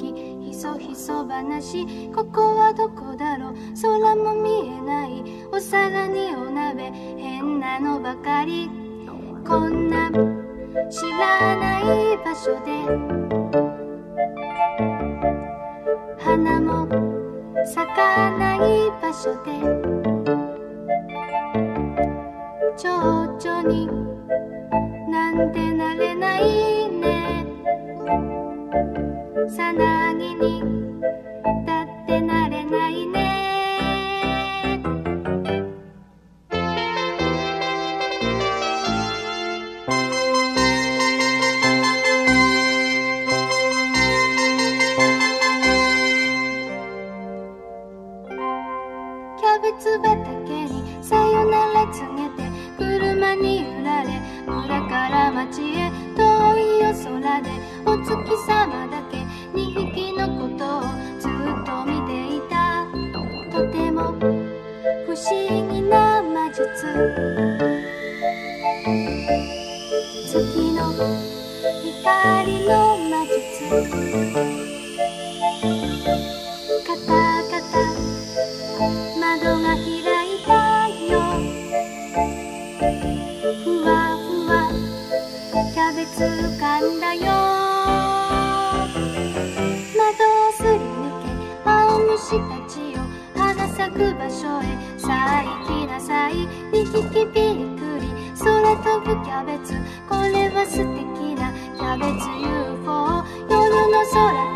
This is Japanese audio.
きひそひそ話、ここはどこだろう、空も見えない、お皿にお鍋変なのばかり、こんな知らない場所で花も咲かない場所で蝶々になんてなれないね、さなぎにだってなれないね。キャベツ畑にさよなら告げて車に揺られ村から町へ遠い夜空でお月様だけ2匹のことをずっと見ていた、とても不思議な魔術、月の光の魔術、カタカタ窓が開いたよ、ふわふわキャベツ浮かんだよ、窓をすり抜け青虫たちよ花咲く場所へさあ行きなさい、2匹びっくり空飛ぶキャベツ、これは素敵なキャベツ UFO、 夜の空